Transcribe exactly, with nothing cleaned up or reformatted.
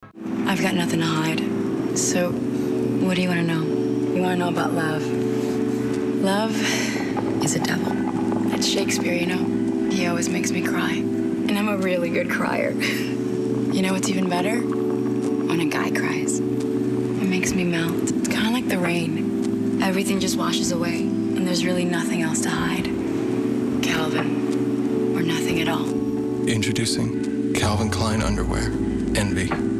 I've got nothing to hide. So, what do you want to know? You want to know about love? Love is a devil. It's Shakespeare, you know? He always makes me cry. And I'm a really good crier. You know what's even better? When a guy cries. It makes me melt. It's kind of like the rain. Everything just washes away, and there's really nothing else to hide. Calvin, or nothing at all. Introducing Calvin Klein underwear. Envy.